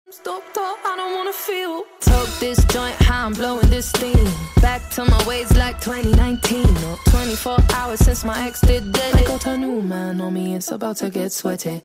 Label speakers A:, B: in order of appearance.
A: Stop, I don't wanna feel. Toke this joint, how I'm blowing this steam. Back to my ways like 2019. No, 24 hours since my ex did dead. I got a new man on me, it's about to get sweaty.